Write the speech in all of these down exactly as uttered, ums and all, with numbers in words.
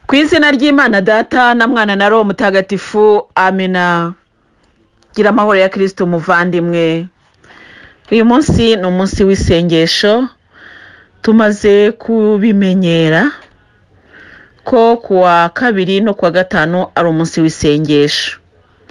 Ku izina ry'Imana Data na Mwana na Roho Mutagatifu, amina. Gira amahoro ya Kristo muvandimwe. Uyu munsi ni umunsi w'isengesho, tumaze kubimenyera ko kuwa kabiri no kuwa gatanu ari umunsi w'isengesho.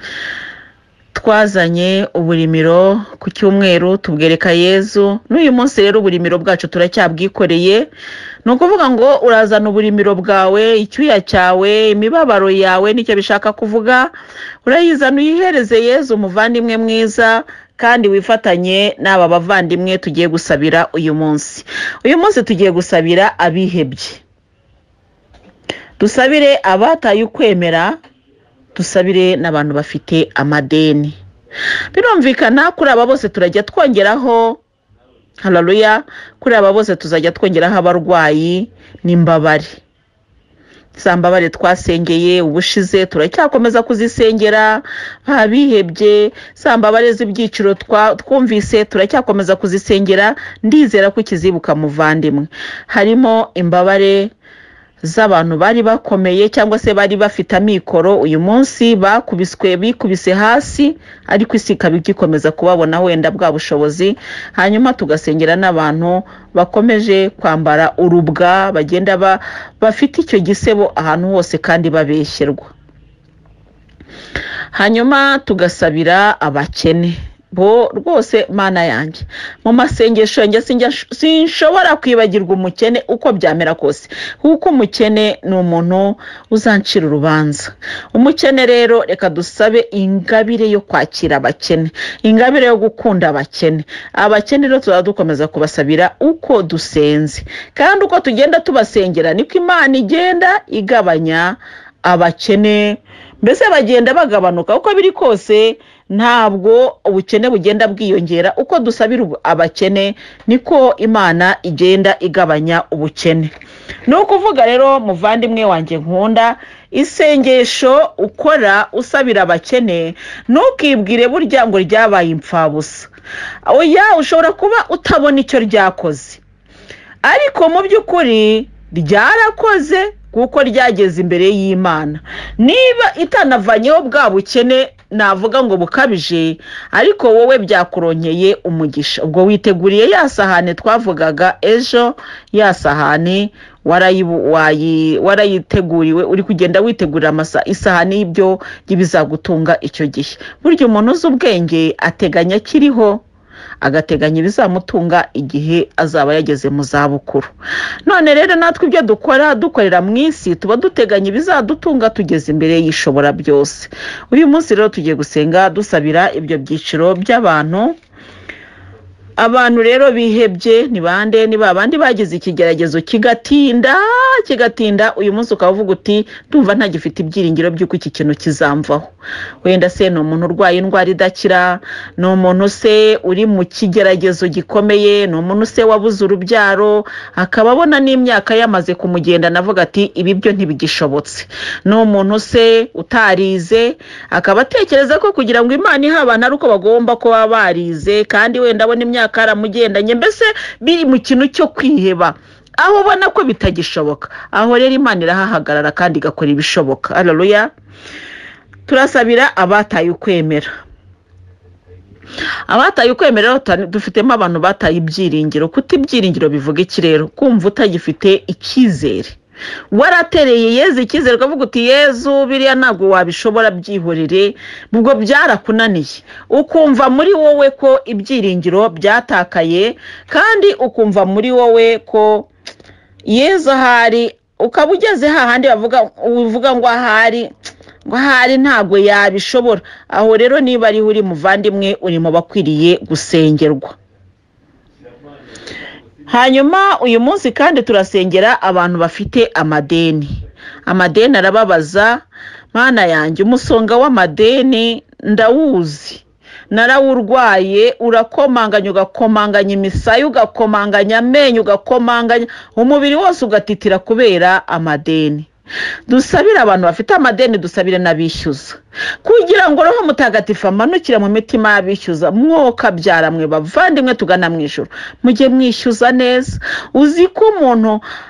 Twazanye uburimiro ku cyumweru tubwereka Yezu, n'uyu munsi rero uburimiro bwacu turacyabwikoreye. No kuvuga ngo urazana uburimiro bwawe, icyuya cyawe, imibabaro yawe, nicyo bishaka kuvuga. Urayizana uyihereze Yezu muvandimwe mwiza, kandi wifatanye n'aba bavandimwe tugiye gusabira uyu munsi. Uyu munsi tugiye gusabira abihebye. Dusabire abataye ukwemera, dusabire n'abantu bafite amadeni. Birumvikana kuri aba bose turajya twongeraho, haleluya, kuri aba bose tuzajya twongeraho abarwayi n'imbabare. Za mbabare twasengeye ubushize turacyakomeza kuzisengera, abihebye, za mbabare z'ibyiciro twumvise turacyakomeza kuzisengera. Ndizera ko kizibuka muvandimwe. Harimo imbabare z'abantu bari bakomeye cyangwa se bari bafite amikoro, uyu munsi bakubiswe bikubise hasi, ariko isi kabigikomeza kubabona wenda bwa bushobozi. Hanyuma tugasengera n'abantu bakomeje kwambara urubwa, bagenda ba, bafite icyo gisebo ahantu hose kandi babeshyerwa. Hanyuma tugasabira abakene. Bo rwose Mana yanjye, mu masengesho yanjye sinshobora kwibagirwa umukene uko byamera kose, kuko umukene ni umuntu uzancira urubanza. Umukene rero reka dusabe ingabire yo kwakira abakene, ingabire yo gukunda abakene. Abakene rero tuzadukomeza kubasabira uko dusenze, kandi uko tugenda tubasengera niko Imana igenda igabanya abakene. Mbese bagenda bagabanuka uko biri kose. Ntabwo ubukene bugenda bwiyongera, uko dusabira abakene niko Imana igenda igabanya ubukene. No kuvuga rero muvandimwe wanjye nkunda, isengesho ukora usabira abakene ntukibwire burya ngo ryabaye impfabusa. Oya, ushobora kuba utabona icyo ryakoze, ariko mu by'ukuri ryarakoze kuko ryageze imbere y'Imana. Niba itanavanyeho bwa bukene navuga ngo bukabije, ariko wowe byakuronkeye umugisha. Ubwo witeguriye ya sahane twavugaga ejo, ya sahane warayiteguriwe, uri kugenda witegurira amasa isahane y'ibyo bizagutunga icyo gihe. Burya umuntu uzi ubwenge ateganya kiriho, agateganya ibizamutunga igihe azaba yageze mu zabukuru. None rero natwe ibyo dukora dukorera mu isi, tuba duteganya ibizadutunga tugeze imbere y'ishobora byose. Uyu munsi rero tugiye gusenga dusabira ibyo byiciro by'abantu. Abantu rero bihebye ni bande? Ni babandi bagize ikigeragezo kigatinda kigatinda, uyu munsi ukavuga uti ndumva nta gifite ibyiringiro by'uko iki kintu kizamvaho. Wenda se ni umuntu urwaye indwara idakira, ni umuntu se uri mu kigeragezo gikomeye, ni umuntu se wabuze urubyaro akaba abona n'imyaka yamaze kumugenda, navuga ati ibi byo ntibigishobotse. Ni umuntu se utarize akaba atekereza ko kugira ngo Imana ihe abantu ari uko bagomba kuba barize, kandi wenda abona imyaka karamugendanye, mbese biri mu kintu cyo kwiheba, aho ubona ko bitagishoboka. Aho rero Imana irahahagarara kandi igakora ibishoboka. Haleluya. Turasabira abataye ukwemera. Abataye ukwemera dufitemo abantu bataye ibyiringiro. Kuta ibyiringiro bivuga iki rero? Kumva utagifite icyizere. Waratereye Yezu icyizere ukavuga uti Yezu biriya ntabwo wabishobora, byihorere, ubwo byarakunaniye. Ukumva muri wowe ko ibyiringiro byatakaye, kandi ukumva muri wowe ko Yezu ahari, ukaba ugeze hahandi bavuga uvuga ngo ahari ngo ahari ntabwo yabishobora. Aho rero niba ari uri muvandimwe, uri mu bakwiriye gusengerwa. Hanyuma uyu munsi kandi turasengera abantu bafite amadeni. Amadeni arababaza. Mana yanjye, umusonga w'amadeni ndawuzi, narawurwaye, urakomanganya ugakomanganya imisaya, ugakomanganya amenyo, ugakomanganya umubiri wose ugatitira kubera amadeni. Dusabira abantu bafite amadeni, dusabire n'abishyuza, kugira ngo Roho Mutagatifu amanukire mu mitima y'abishyuza. Mwoka byaramwe bavandimwe tugana mu ijuru, mujye mwishyuza neza. Uzi ko umuntu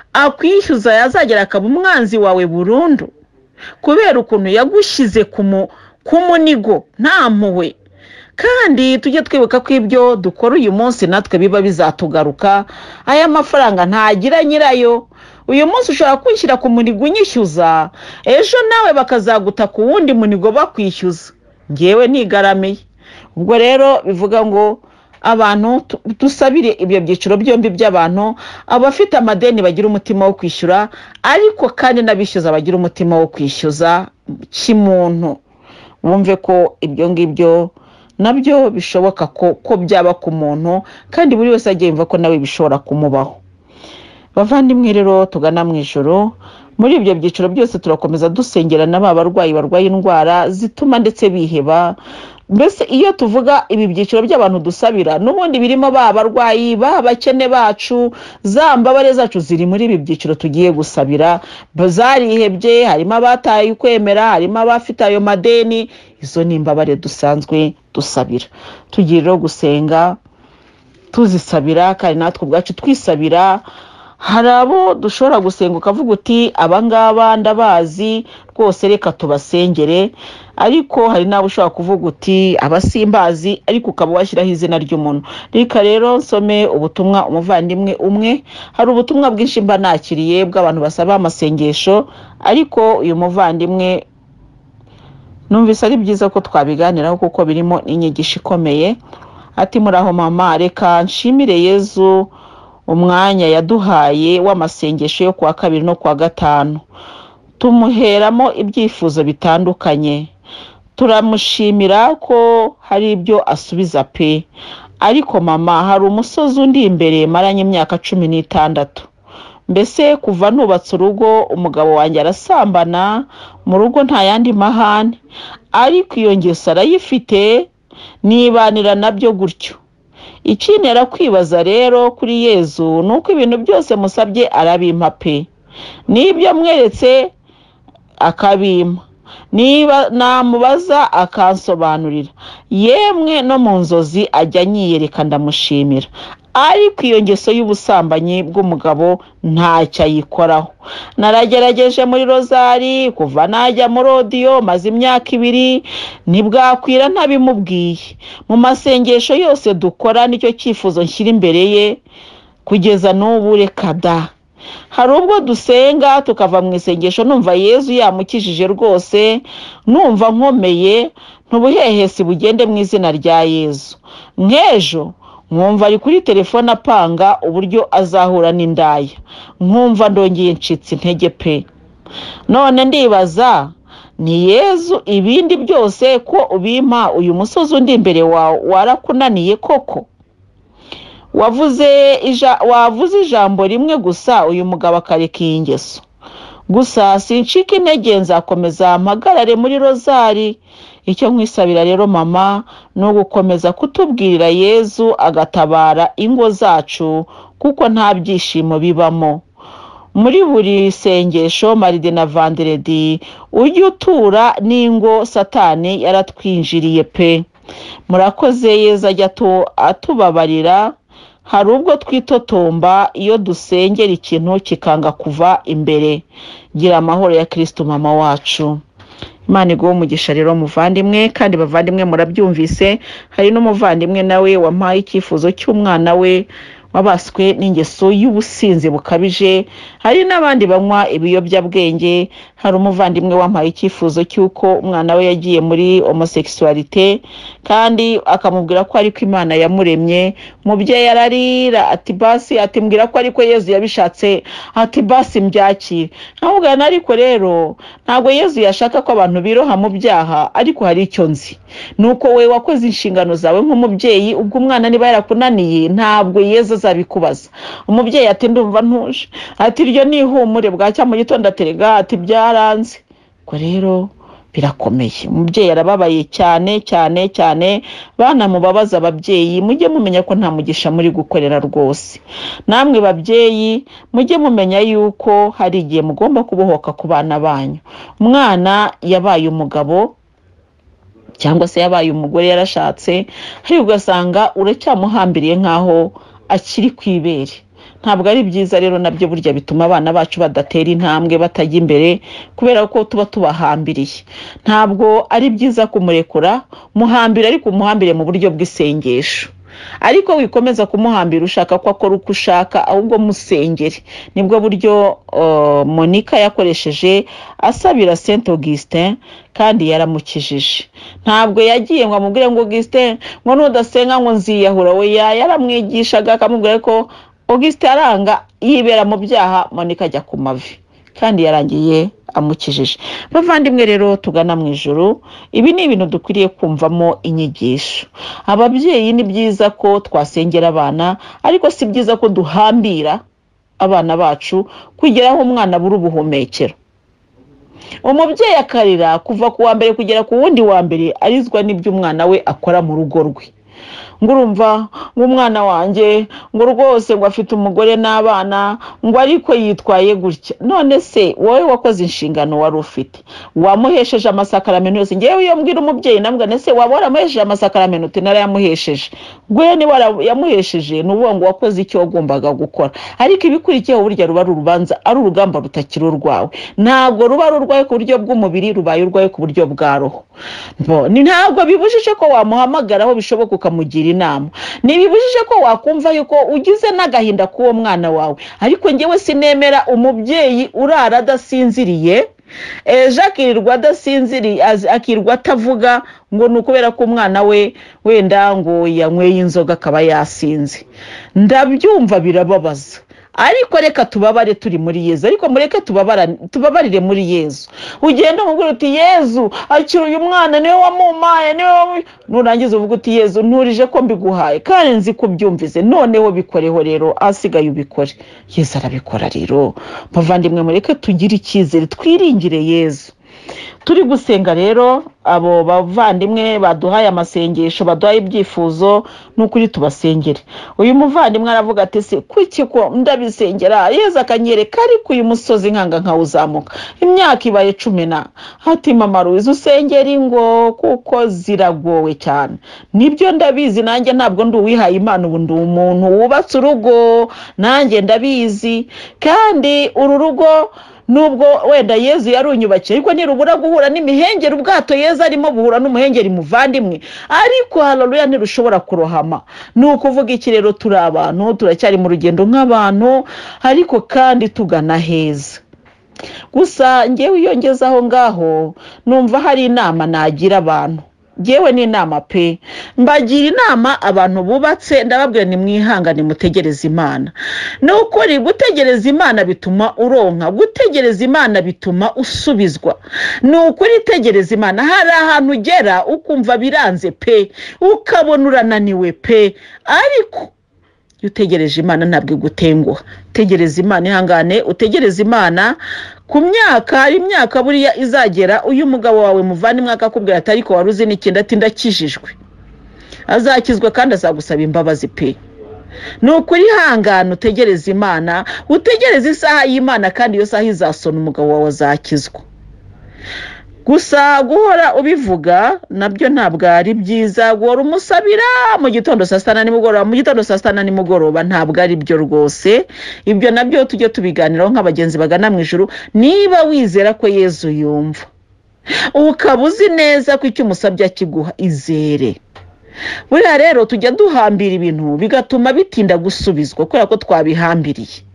akwishyuza yazagera akaba umwanzi wawe burundu kubera ukuntu yagushyize ku munigo nta mpuhwe. Kandi tujye twibuka ko ibyo dukora uyu munsi natwe biba bizatugaruka. Aya mafaranga ntagira nyirayo. Uyu munsi ushobora kwishyira ku munigo unyishyuza, ejo nawe bakazaguta ku wundi munigo bakwishyuza, ngewe ntigaramiye. Ubwo rero bivuga ngo abantu dusabire ibyo byiciro byombi by'abantu, abafite amadeni bagira umutima wo kwishyura, ariko kandi n'abishyuza bagira umutima wo kwishyuza kimuntu. Wumve ko ibyo ngibyo nabyo bishoboka ko ko byaba ku muntu, kandi buri wese agiye yumva ko nawe bishobora kumubaho. Bavandimwe rero tugana mu ijoro, muri ibyo byiciro byose turakomeza dusengera n'aba barwayi barwaye indwara zituma ndetse biheba. Mbese iyo tuvuga ibi byiciro by'abantu dusabira, n'ubundi birimo ba barwayi, ba bakene bacu, za mbabare zacu ziri muri ibi byiciro tugiye gusabira. Zarihebye, harimo abataye ukwemera, harimo abafite ayo madeni. Izo ni imbabare dusanzwe dusabira. Tugiye rero gusenga tuzisabira, kandi natwe ubwacu twisabira. Hari abo dushobora gusenga ukavuga uti abangaba ndabazi rwose reka tubasengere, ariko hari nabo ushobora kuvuga uti abasimbazi ariko ukaba washyiraho izina ry'umuntu. Reka rero nsome ubutumwa umuvandimwe umwe. Hari ubutumwa bwinshi mba nakiriye bw'abantu basaba amasengesho, ariko uyu muvandimwe numvise ari byiza ko twabiganiraho kuko birimo inyigisho ikomeye. Ati muraho mama, reka nshimire Yezu umwanya yaduhaye w'amasengesho yo kuwa kabiri no kuwa gatanu, tumuheramo ibyifuzo bitandukanye. Turamushimira ko hari ibyo asubiza pe, ariko mama hari umusozi undi imbere maranye imyaka cumi n'itandatu. Mbese kuva nubatse urugo umugabo wanjye arasambana mu rugo nta yandi mahane, ariko iyo ngeso arayifite nibanira nabyo gutyo. Ikinera kwibaza rero kuri Yezu nuko ibintu byose musabye arabimpa pe, nibyo mweretse akabimpa, niba namubaza akansobanurira, yemwe no mu nzozi ajya nyiyereka ndamushimira. Ariko iyo ngeso y'ubusambanyi bw'umugabo ntacyo ayikoraho. Naragerageje muri rozari kuva najya mu rodiyo maze imyaka ibiri, ntibwakwira ntabimubwiye. Mu masengesho yose dukora nicyo cyifuzo nshyira imbere ye kugeza n'ubu reka da. Hari ubwo dusenga tukava mu isengesho numva Yezu yamukijije rwose, numva nkomeye, ntubuhehesi bugende mu izina rya Yezu. Nk'ejo nkumva ari kuri telefone apanga uburyo azahura n'indaya, nkumva ndongeye ncitse intege pe. None ndibaza ni Yezu ibindi byose ko ubimpa, uyu musozi undi imbere wawe warakunaniye koko? Wavuze ija wavuze ijambo rimwe gusa uyu mugabo akareka iyi ngeso. Gusa sinshika intege, nzakomeza mpagarare muri rozari. Icyo nkwisabira rero mama no gukomeza kutubwirira Yezu agatabara ingo zacu kuko nta byishimo bibamo. Muri buri sengesho maridi na vanderedi ujye utura n'ingo Satani yaratwinjiriye pe. Murakoze Yezu ajya atubabarira. Hari ubwo twitotomba iyo dusengera ikintu kikanga kuva imbere. Gira amahoro ya Kristo mama wacu. Imana iguhe umugisha rero muvandimwe, kandi bavandimwe murabyumvise, hari n'umuvandimwe nawe wampaye icyifuzo cy'umwana we wabaswe n'ingeso y'ubusinzi bukabije. Hari n'abandi banywa ibiyobyabwenge. Hari umuvandimwe wampaye icyifuzo cy'uko umwana we yagiye muri homosexualité, kandi akamubwira ko ariko Imana yamuremye. Umubyeyi ararira ati basi, ati mbwira ko ariko Yezu yabishatse, ati basi mbyakire. Nkabugana ariko rero ntabwo Yezu yashaka ko abantu biroha mu byaha, ariko hari icyo nzi nuko we wakoze inshingano zawe nk'umubyeyi. Ubwo umwana niba yarakunaniye ntabwo Yezu azabikubaza. Umubyeyi ati ndumva ntuje, ati iryo ni ihumure, bwacya mu gitondo aterega ati byaranze. Ko rero birakomeye. Umubyeyi arababaye cyane cyane cyane. Bana mubabaza ababyeyi, mujye mumenya ko nta mugisha muri gukorera rwose. Namwe babyeyi mujye mumenya yuko hari igihe mugomba kubohoka ku bana banyu. Umwana yabaye umugabo cyangwa se yabaye umugore yarashatse, hari ugasanga uracyamuhambiriye nkaho akiri kwibere. ntabwo ari byiza rero nabyo burya bituma abana bacu badatera intambwe batajya imbere kubera ko tuba tubahambiriye. Ntabwo ari byiza kumurekura, muhambira ariko umuhambire mu buryo bw'isengesho, ariko wikomeza kumuhambira ushaka ko akora uko ushaka, ahubwo musengere. Nibwo buryo uh, Monica yakoresheje asabira Saint Augustin kandi yaramukijije. Ntabwo yagiye ngo amubwire ngo Augustin ngo nudasenga ngo nziyahura, we yaramwigishaga akamubwira ko Augustin aranga yibera mu byaha, Monica ajya ku mavi kandi yarangiye amukijije. Bavandimwe rero tugana mu ijuru, ibi ni ibintu dukwiriye kumvamo inyigisho. Ababyeyi ni byiza ko twasengera abana, ariko si byiza ko duhambira abana bacu kugera aho umwana abura ubuhumekero. Umubyeyi akarira kuva ku wa mbere kugera ku wundi wa mbere arizwa n'ibyo umwana we akora mu rugo rwe. Ngurumva ng'umwana wanjye ngo rwose ngo afite umugore n'abana ngo ariko yitwaye gutya. None se wowe wakoze inshingano wari ufite, wamuhesheje amasakaramentu yose? Ngewe iyo mbwira umubyeyi nambwa nese waba waramuhesheje amasakaramentu? Uti narayamuhesheje. Gwe ni warayamuhesheje nuvuga ngo wakoze icyo wagombaga gukora, ariko ibikurikiyeho burya ruba ari urubanza, ari urugamba rutakiri urwawe. Ntabwo ruba ari urwaye ku buryo bw'umubiri, rubaye urwaye ku buryo bwa roho. Ni ntabwo bibujije ko wamuhamagaraho bishoboka ukamugira inama, ntibibujije ko wakumva yuko ugize n'agahinda k'uwo mwana wawe, ariko ngewe sinemera umubyeyi urara adasinziriye, ejo akirirwa adasinziriye, akirirwa atavuga ngo ni ukubera ko umwana we wenda ngo yanyweye inzoga akaba yasinze. Ndabyumva birababaza, ariko reka tubabare turi muri Yezu, ariko mureke tubabara tubabarire muri Yezu. Ugenda umubwira uti Yezu akira uyu mwana niwe wamumaye, niwe nurangiza uvuga uti Yezu nturije ko mbiguhaye kandi nzi ko byumvize, noneho bikoreho rero asigaye ubikore. Yezu arabikora rero. Bavandimwe mureke tugire icyizere, twiringire Yezu. Turi gusenga rero, abo bavandimwe baduhaye amasengesho, baduhaye ibyifuzo, n'ukuri tubasengere. Uyu muvandimwe aravuga ati se kuki ko ndabisengera Yezu akanyereka ariko uyu musozi nkanga nkawuzamuka imyaka ibaye cumi na. Ati mama Louise usengera ingo kuko ziragowe cyane. Nibyo ndabizi, nanjye ntabwo ndi uwihaye Imana, ubu ndi umuntu wubatse urugo, nanjye ndabizi, kandi uru rugo nubwo wenda Yezu yarunyubakiye ariko nirubura guhura n'imihengeri, ubwato Yezu arimo buhura n'umuhengeri muvandimwe, ariko haleluya ntirushobora kurohama. Ni ukuvuga iki rero? Turi abantu, turacyari mu rugendo nk'abantu, ariko kandi tugana heza. Gusa ngewe iyo ngeze aho ngaho numva hari inama nagira abantu. Ngewe ni inama pe, mbagira inama abantu bubatse, ndababwira ni mwihangane mutegereza Imana. N'ukuri gutegereza Imana bituma uronka, gutegereza Imana bituma usubizwa. N'ukuri tegereza Imana, hari ahantu ugera ukumva biranze pe, ukabona urananiwe pe, ariko utegereje Imana ntabwo igutenguha. Tegereza Imana, ihangane utegereza Imana. Ku myaka ari imyaka buriya izagera uyu mugabo wawe muvandimwe akakubwira ati ariko waruzi n'ikindi ati ndakijijwe, azakizwa kandi azagusaba imbabazi pe. Nukuri hangana utegereza Imana, utegereza isaha y'Imana, kandi iyo saha izasona umugabo wawe azakizwa. Gusa guhora ubivuga nabyo ntabwo ari byiza, guhora umusabira mu gitondo saa sita na nimugoroba, mu gitondo saa sita na nimugoroba, ntabwo ari byo rwose. Ibyo nabyo tujye tubiganiraho nk'abagenzi bagana mu ijuru. Niba wizera ko Yezu yumva, ukaba uzi neza ko icyo umusabye akiguha, izere. Buriya rero tujya duhambira ibintu bigatuma bitinda gusubizwa kubera ko twabihambiriye.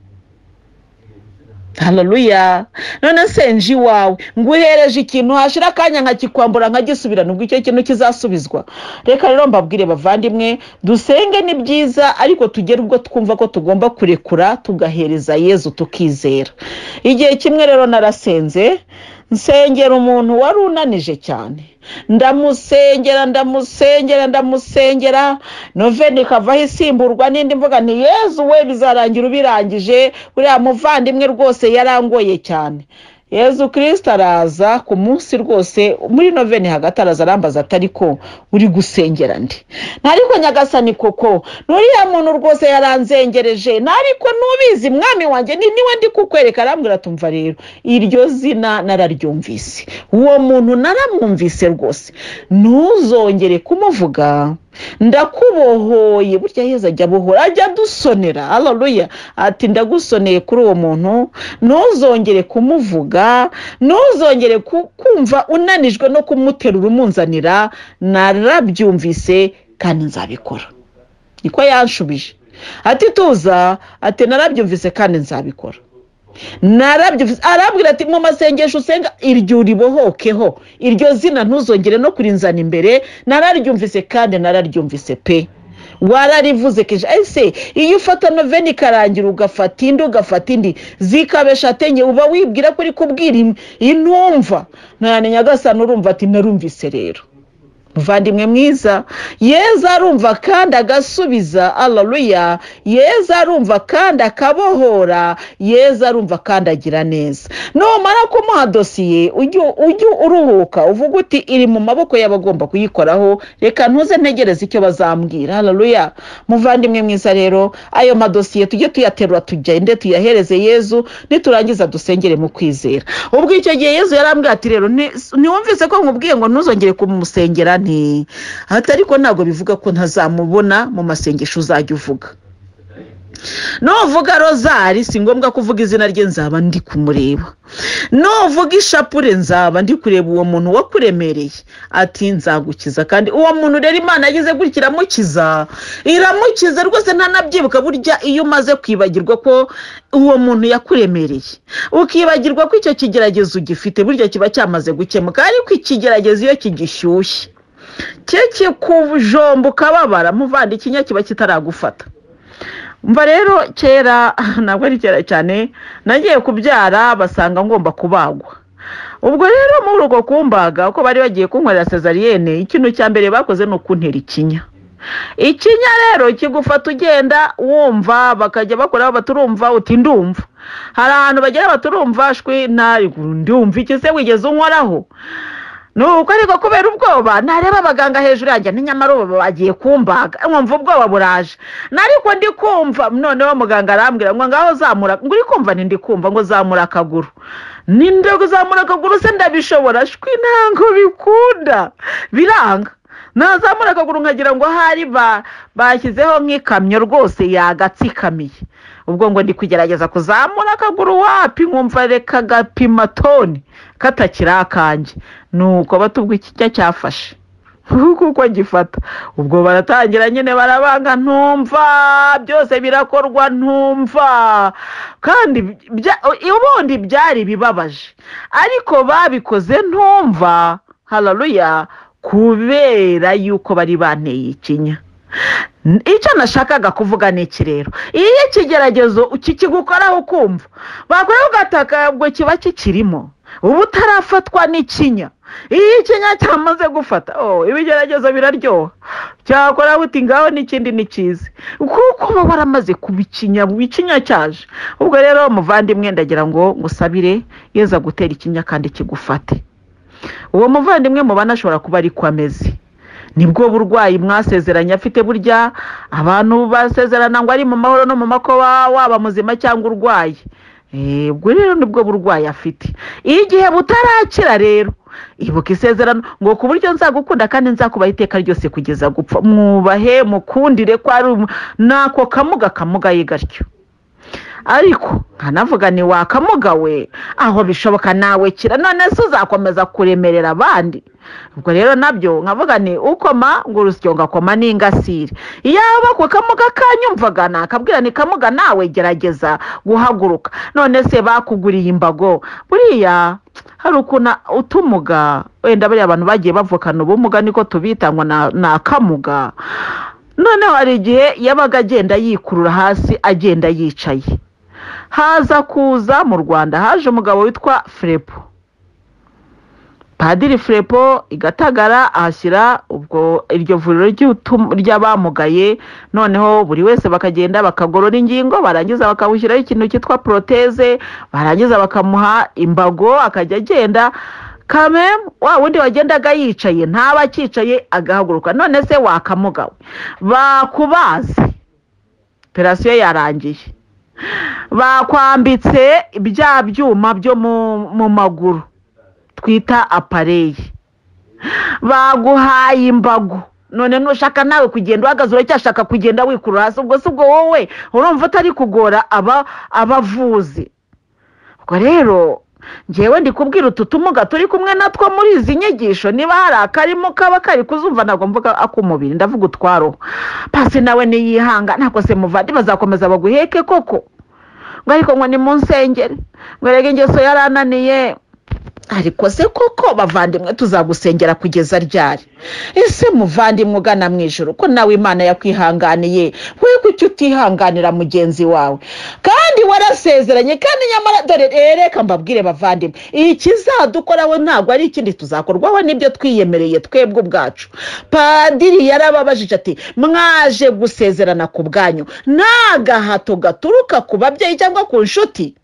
Haleluya. None senji wawe nguhereje ikintu hashira akanya nkakikwambura nkagisubirana, ubwo icyo kintu kizasubizwa? Reka rero mbabwire bavandimwe, dusenge ni byiza, ariko tugere ubwo twumva ko tugomba kurekura tugahereza Yezu tukizera. Igihe kimwe rero narasenze, nsengera umuntu wari unanije cyane, ndamusengera ndamusengera ndamusengera noveni ikavaho isimburwa n'indi mvuga nti Yezu we bizarangira ubirangije, buriya muvandimwe rwose yarangoye cyane. Yezu Kristo araza ku munsi rwose muri noveni hagati araza arambaza ati ariko uri gusengera ndi? Nariko nyagasani koko nuriya muntu rwose yaranzengereje, nariko nubizi mwami wanjye ni niwe ndi kukwereka. Arambwira tumva rero iryo zina nararyumvise, uwo muntu naramwumvise rwose, ntuzongere kumuvuga ndakubohoye. Burya Yesu ajya abohora, ajya dusonera. Haleluya. Ati ndagusoneye kuri uwo muntu, ntuzongere kumuvuga, ntuzongere kumva unanijwe no kumuterura umunzanira, narabyumvise kandi nzabikora. Niko yanshubije. Ati tuza, ati narabyumvise kandi nzabikora. Narabyumvise. Arabwira ati mu masengesho usenga iryo ribohokeho, iryo zina ntuzongere no kurinzana imbere, nararyumvise kandi nararyumvise pe. Wararivuze keje. Ese iyo ufata noveni ikarangira ugafata indi ugafata indi zikabesha tenye, uba wibwira ko uri kubwira intumva. Nane Nyagasani urumva ati narumvise rero. Muvandimwe mwiza, Yesu arumva kandi agasubiza. Haleluya. Yesu arumva kandi akabohora. Yesu arumva kandi agira neza. Numara kumuha dosiye ujye ujye uruhuka, uvuga uti iri mu maboko y'abagomba kuyikoraho, reka ntuze ntegereze icyo bazambwira. Haleluya. Muvandimwe mwiza rero, ayo madosiye tujye tuyaterura tugende tuyahereze Yesu, niturangiza dusengere mu kwizera. Ubwo icyo gihe Yesu yarambwiye ati rero ntiwumvise ko nkubwiye ngo ntuzongere kumusengera nti atari ko ntago bivuga ko ntazamubona mu masengesho uzajya uvuga. Nuvuga rozari si ngombwa kuvuga izina rye, nzaba ndi kumureba. Nuvuga ishapure nzaba ndi kureba uwo muntu wakuremereye. Ati nzagukiza kandi uwo muntu rero Imana yagize gukira mukiza, iramukiza rwose ntanabyibuka. Burya iyo umaze kwibagirwa ko uwo muntu yakuremereye, ukibagirwa ko icyo kigeragezo ugifite, burya kiba cyamaze gukemuka. Ariko ikigeragezo iyo kigishyushye keke kujomba ukababara, muvandi ikinya kiba kitaragufata. Mva rero kera, ntabwo ari kera cyane, nagiye kubyara basanga ngomba kubagwa. Ubwo rero muri uko kumbaga uko bari bagiye kunkorera cesarienne, ikintu cya mbere bakoze no kuntera ikinya. Ikinya rero kigufata ugenda wumva, bakajya bakora baturumva uti ndumva. Hari ahantu bagera baturumva shwi ntari ndumva iki se wigeze unkoraho. Nuko ariko kubera ubwoba nareba abaganga hejuru yanjye n'inyamara ubu bagiye kumbaga, nkumva ubwoba buraje. Nariko ndi kumva, noneho muganga arambwira ngo ngaho zamura, ngo uri kumva ndi kumva ngo zamura akaguru. Ninde kuzamura akaguru se ndabishobora shwi ntango bikunda biranga. Nazamura akaguru nkagira ngo hari ba bashyizeho nk'ikamyo rwose yagatsikamiye. Ubwo ngo ndi kugerageza kuzamura akaguru wapi, nkumva reka gapima toni katakira akanje. Nuko batubwa ikijya cyafashe kuko gifata. Ubwo baratangira nyine barabanga ntumva, byose birakorwa ntumva, kandi ubundi byari bibabaje ariko babikoze ntumva. Haleluya. Kubera yuko bari banteye ikinya. Icyo nashakaga kuvuga ni iki rero, iyo ikigeragezo ukikigukoraho kumva bakora ugataka ubwo kiba kikirimo, ubu utarafatwa n'ikinya. Iyo ikinya cyamaze gufata, oh ibigeragezo biraryoha. Cyakora uti ngaho n'ikindi nikize kuko baba baramaze kubikinya, bikinya cyaje. Ubwo rero muvandimwe ndagira ngo ngusabire Yesu gutera ikinya kandi kigufate. Uwo muvandimwe mubana ashobora kuba ari kwameze, nibwo burwayi mwasezeranye afite. Burya abantu basezerana ngo ari mu mahoro no mu makoba, waba muzima cyangwa urwaye. Eh ubwo rero nibwo burwayi afite. Igihe butarakira rero ibuka isezerano ngo ku buryo nzagukunda kandi nzakubaha iteka ryose kugeza gupfa. Mwubahe mukundire ko ari nako kamuga kamuga yigatyo. Ariko nkanavuga ni wakamugawe aho bishoboka nawe kira, none se uzakomeza kuremerera abandi. Ubwo rero nabyo nkavuga ni ukoma ngo urusyo ngakoma n'ingasire. Iyaba ko kamuga kanyumvaga nakabwira ni kamuga nawe gerageza guhaguruka. None se bakuguriye imbago, buriya hari ukuna utumuga wenda bari abantu bagiye bavukana ubumuga niko tubita ngo na kamuga. None hari igihe yabaga agenda yikurura hasi agenda yicaye. Haza kuza mu Rwanda haje umugabo witwa Frepo, Padiri Frepo igatagara, ahashyira ubwo iryo vuriro ry'abamugaye. Noneho buri wese bakagenda bakagorora ingingo, barangiza bakawushyiraho ikintu cyitwa proteze, barangiza bakamuha imbago akajya agenda. Kame wa wundi wagendaga yicaye ntaba akicaye agahaguruka. None se wakamugawe bakubaze, operasiyo yarangiye, bakwambitse bya byuma byo mu maguru twita apareyi, baguhaye imbago. none nushaka nawe kugenda uhagaze uracyashaka kugenda wikurura hasi ubwo si ubwo wowe urumva utari kugora aba abavuzi. Ubwo rero njyewe ndi kubwira utu tumuga turi kumwe natwo muri izi nyigisho niba hari akarimo kaba kari kuzumva ntabwo mvuga ak'umubiri ndavuga utwaro pasi nawe niyihanga ntabwo se muvandi bazakomeza baguheke koko ngo ariko ngo ni mu nsengere ngo rege ingeso yarananiye. Ariko se koko bavandimwe tuzagusengera kugeza ryari? Ese muvandimwe ugana mu ijuru ko nawe Imana yakwihanganiye we kuki utihanganira mugenzi wawe kandi warasezeranye kandi nyamara dore reka mbabwire bavandimwe ikizadukoraho ntabwo ari ikindi tuzakorwaho nibyo twiyemereye twebwe ubwacu. Padiri yarababajije ati mwaje gusezerana ku bwanyu nta gahato gaturuka ku babyeyi cyangwa ku nshuti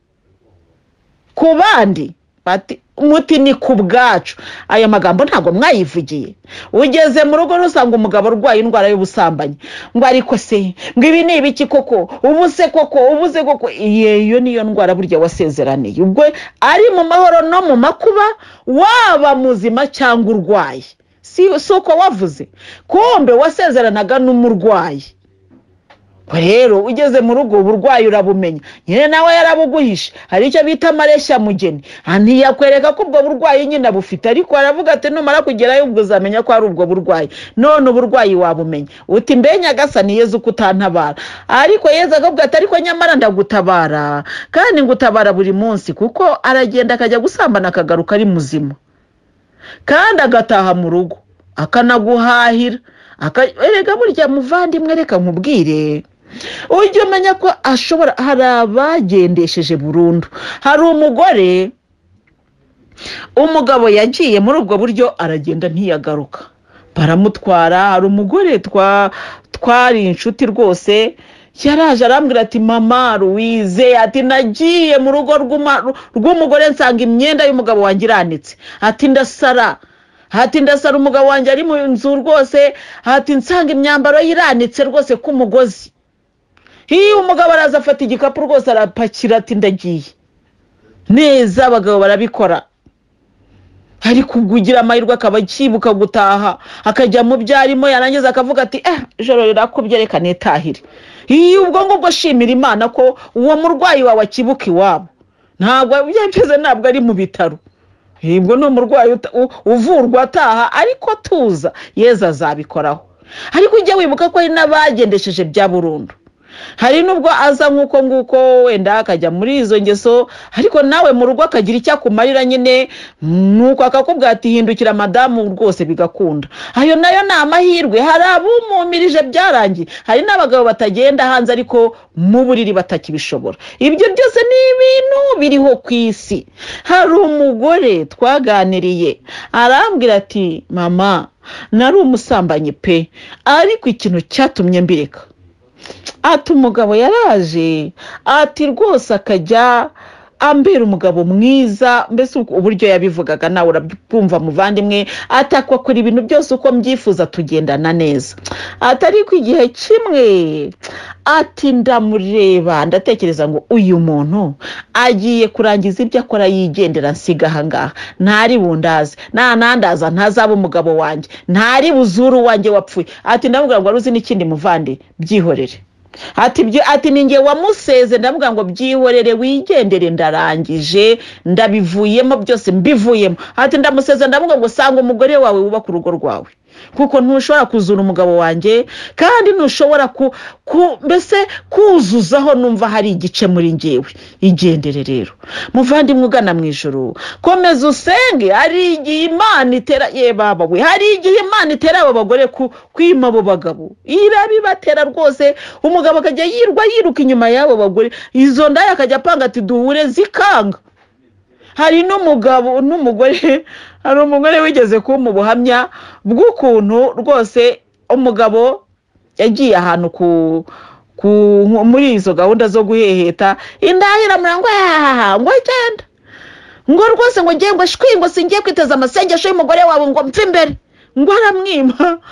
ku bandi bati umuti ni ku bwacu. Aya magambo ntabwo mwayivugiye. Ugeze mu rugo rusanga umugabo urwaye indwara y'ubusambanyi ngo ariko se ngo ibi ni ibiki koko ubuse koko ubuze koko iyo niyo ndwara burya wasezeraniye ubwo ari mu mahoro no mu makuba waba muzima cyangwa urwaye si uko wavuze kumbe wasezeranaga n'umurwayi. Rero ugeze mu rugo uburwayi urabumenya nyine nawe yarabuguhishe hari icyo bita amareshya mugeni ntiyakwereka ko ubwo burwayi nyine abufite ariko aravuga ati numara kugerayo ubwo uzamenya ko ari ubwo burwayi none uburwayi wabumenya uti mbe Nyagasani Yezu kutantabara ariko Yezu akavuga ati ariko nyamara ndagutabara kandi ngutabara buri munsi kuko aragenda akajya gusambana akagaruka ari muzima kandi agataha mu rugo akanaguhahira erega burya muvandimwe reka nkubwire ujye umenya ko ashobora hari abagendesheje burundu. Hari umugore umugabo yagiye muri ubwo buryo aragenda ntiyagaruka baramutwara. Hari umugore twa twari inshuti rwose yaraje arambwira ati mama Louise ati nagiye mu rugo rw'umugore nsanga imyenda y'umugabo wanjye iranitse ati ndasara hati ndasara umugabo wanjye ari mu nzu rwose hati nsanga imyambaro yiranitse rwose ku mugozi. Hiyo umugabo araza afata igikapu rwose arapakira ati ndagiye neza. Abagabo barabikora hari kugugira amahirwe akaba kibuka gutaha akajya mu byarimo yarangiza akavuga ati eh ijoro rirakubye reka netahire. Hiyo ubwo ngubwo shimira Imana ko uwo murwayi wawe akibuka iwabo ntabwo byageze ntabwo ari mu bitaro. Hibwo no murwayi uvurwa ataha ariko tuza Yezu azabikoraho. Ariko ujye wibuka ko ari nabagendesheje bya burundu. Hari nubwo aza nkuko nguko wenda akajya muri izo ngeso ariko nawe mu rugo akagira icyo akumarira nyine nuko akakubwira ati hindukira madamu rwose bigakunda. Ayo nayo ni amahirwe. Hari abumumirije byarangiye hari n'abagabo batagenda hanze ariko mu buriri batakibishobora. Ibyo byose ni ibintu biriho ku isi. Hari umugore twaganiriye arambwira ati mama nari umusambanyi pe ariko ikintu cyatumye mbireka ati umugabo yaraje ati rwose akajya ambera umugabo mwiza mbese uburyo yabivugaga nawe urabyumva muvandimwe atakwa ibintu byose uko mbyifuza tugendana neza. Atari ku igihe kimwe ati ndamureba ndatekereza ngo uyu muntu agiye kurangiza ibyo akora yigendera nsiga ahangaha ntari bundaze nta nandaza ntazaba umugabo wanjye ntari buzuru wanjye wapfuye. Ati ndamubwira ngo aruzi n'ikindi muvande byihorere ati byo ati ninge wamuseze ndavuga ngo byihorere wigendere ndarangije ndabivuyemo byose mbivuyemo. Ati ndamuseze ndavuga ngo sanga umugore wawe wuba ku rugo rwawe kuko ntushobora kuzura umugabo wanjye kandi ntushobora ku mbese kuzuzaho numva hari igice muri ngewe. Igendere rero muvandimwe ugana mu ijuru komeza usenge. Hari igihe Imana itera ye baba we hari igihe Imana itera abo bagore kwima abo bagabo irabibatera rwose umugabo akajya yirwa yiruka inyuma y'abo bagore izo ndaya akajya apanga ati duhure zikanga. Hari n'umugabo n'umugore hari umugore wigeze kuba mu buhamya bw'ukuntu rwose umugabo yagiye ahantu ku ku muri izo gahunda zo guheheta indahira murango ngo agenda ngo rwose ngo ngiye ngo shwingo singiye kwiteza amasengesho y'umugore wawe ngo mpfe imbere ngo aramwima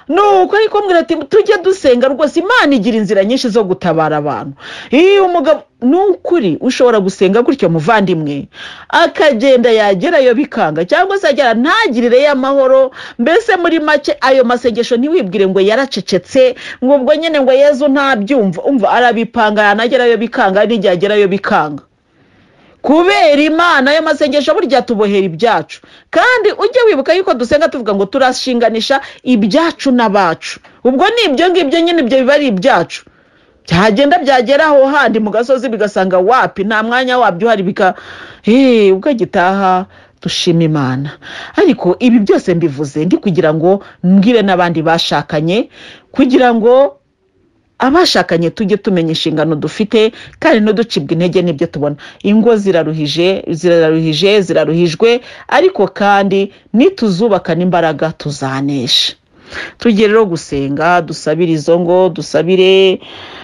nuko ariko mbwira ati tujye dusenga rwose Imana igira inzira nyinshi zo gutabara abantu. Iyo umugabo nukuri ushobora gusenga gutyo muvandimwe akagenda yagerayo bikanga cyangwa se agera ntagirire y'amahoro. Mbese muri make ayo masengesho ntiwibwire ngo yaracecetse ngo ubwo nyene ngo Yezu ntabyumva, umva arabipanga yanagerayo bikanga n'igihe agerayo bikanga. Kubera Imana ayo masengesho burya tubohera ibyacu, kandi ujye wibuka yuko dusenga tuvuga ngo turashinganisha ibyacu n'abacu. Ubwo nibyo ngibyo nyine ibyo biba ari ibyacu, byagenda byageraho handi mu gasozi bigasanga wapi nta mwanya wabyo hari bika eh ukagitaha dushima Imana. Ariko ibi byose mbivuze ndi kugira ngo mbwire n'abandi bashakanye, kugira ngo abashakanye tujye tumenya inshingano dufite kandi no ducibwa intege n'ibyo tubona. Ingo ziraruhije ziraruhije ziraruhijwe, ariko kandi nituzubaka n'imbaraga tuzanesha. Tujye rero gusenga, dusabire izo ngo, dusabire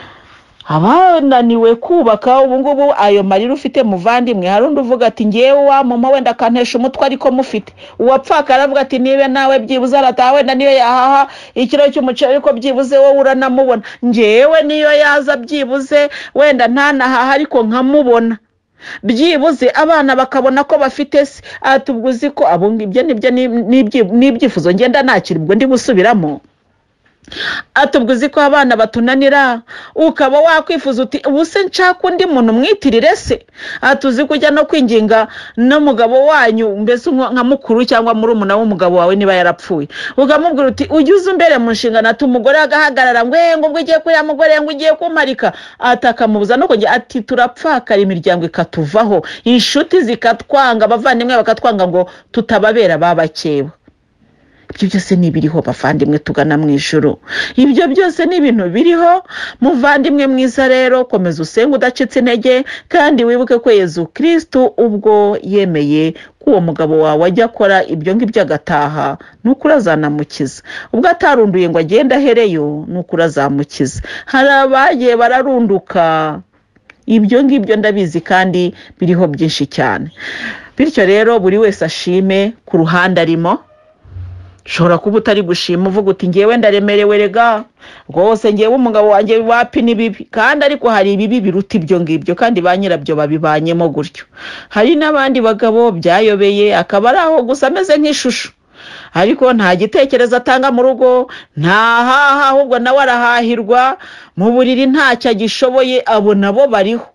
abananiwe kubaka. Ubu ngubu ayo marira ufite muvandimwe, hari undi uvuga ati ngewe wa mama wenda kantesha umutwe ariko mufite. Uwapfaka aravuga ati nibe nawe byibuze arataha wenda niyo yahaha ikiro cy'umuceri ariko byibuze wowe uranamubona. Ngewe niyo yaza byibuze wenda ntanahaha ariko nkamubona, byibuze abana bakabona ko bafite se. Atubwuzi ko abo ngibyo nibyo n'ibyifuzo ngenda nakira ubwo ndi busubiramo. Atubwuzi ko abana batunanira ukaba wakwifuza uti ubuse nshaka undi muntu mwitirire se. Atuzi kujya no kwinginga n'umugabo wanyu mbese nka mukuru cyangwa muri umuna w'umugabo wawe niba yarapfuye, ukamubwira uti ujuze imbere mu nshingano ati umugore agahagarara ngo ngo ubwo ugiye kuya mugore ngo ugiye kumarika, atakamubuza no kujya ati turapfakara imiryango ikatuvaho, inshuti zikatwanga, abavandimwe bakatwanga ngo tutababera babakeba. Ibyo byose ni biriho bavandimwe tugana mu ijuru. Ibyo byose ni ibintu biriho muvandimwe mwiza. Rero komeza usenga udacitse intege, kandi wibuke ko Yezu Kristo ubwo yemeye ko uwo mugabo wawe ajya akora ibyo ngibyo agataha, nuko azanamukiza. Ubwo atarunduye ngo agenda ahereyo, nuko azamukiza. Hari abagiye bararunduka, ibyo ngibyo ndabizi kandi biriho byinshi cyane. Bityo rero buri wese ashime ku ruhande arimo. Shora kuba utari gushima uvuga uti ngewe ndaremerewe rega rwose ngewe umugabo wanjye wapi ni bibi, kandi ariko hari ibibi biruta ibyo ngibyo kandi ba nyirabyo babibanyemo gutyo. Hari n'abandi bagabo byayobeye akaba ari aho gusa ameze nk'ishusho, ariko nta gitekerezo atanga mu rugo, nta haha ahubwo nawe arahahirwa mu buriri ntacyo agishoboye. Abo nabo bariho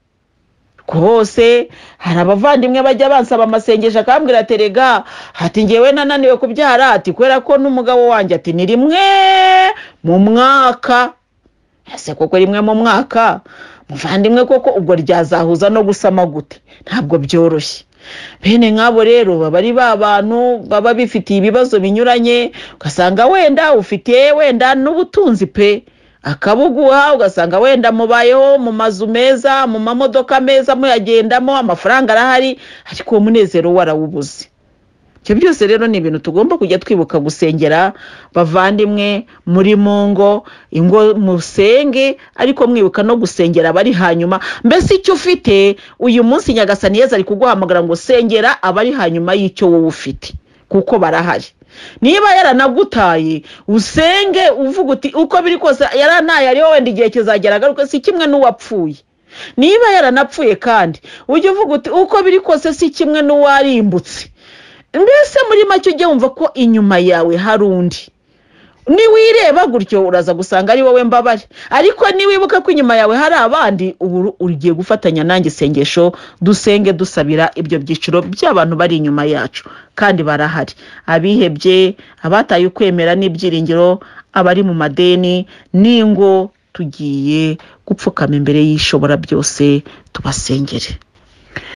kose. Hari abavandimwe bajya bansaba amasengesho akambwira ati rega ati ngewe nananiwe kubyara ati kwera ko n'umugabo wanjye ati ni rimwe mu mwaka. Ese koko rimwe mu mwaka muvandimwe koko ubwo ryazahuza no gusama gute? Ntabwo byoroshye. Bene nk'abo rero baba ari ba bantu baba bifitiye ibibazo binyuranye, ugasanga wenda ufitiye wenda n'ubutunzi pe akabuguha, ugasanga wenda mubayeho mu mazu meza, mu mamodoka meza muyagendamo, amafaranga arahari, ariko uwo munezero warawubuze. Ibyo byose rero ni ibintu tugomba kujya twibuka gusengera bavandimwe muri mungo. Ingo musenge, ariko mwibuka no gusengera abari hanyuma. Mbese icyo ufite uyu munsi Nyagasani Yezu ari kuguhamagara ngo sengera abari hanyuma y'icyo wowe ufite, kuko barahari. Niba yaranagutaye usenge uvuga uti uko biri kose yaranaye ariho wenda igihe kizagera agaruka, si kimwe n'uwapfuye. Niba yaranapfuye kandi ujye uvuga uti uko biri kose si kimwe n'uwarimbutse. Mbese muri make ujye wumva ko inyuma yawe hari undi. Niwireba gutyo uraza gusanga ari wowe mbabare, ariko niwibuka ko inyuma yawe hari abandi, ubu ugiye gufatanya nanjye isengesho dusenge dusabira ibyo byiciro by'abantu bari inyuma yacu, kandi barahari. Abihebye, abataye ukwemera n'ibyiringiro, abari mu madeni n'ingo, tugiye gupfukama imbere y'ishobora byose tubasengere.